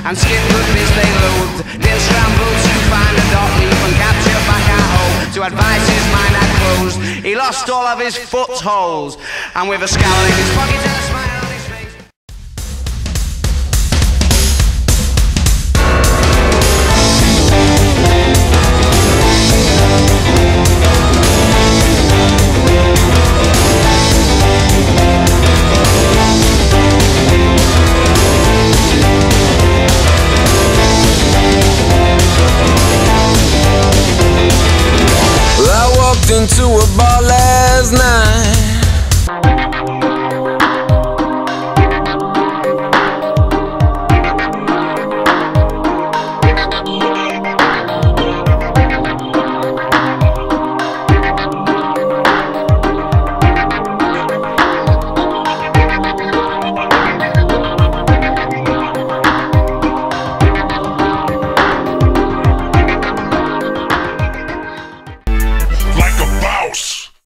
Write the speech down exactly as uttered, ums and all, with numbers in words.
and skin goodness they loathed. Dale scrambled to find a dot leaf and capture back at home. To advise his mind had closed, he lost all of his footholds, and with a scowl in his pocket and a smile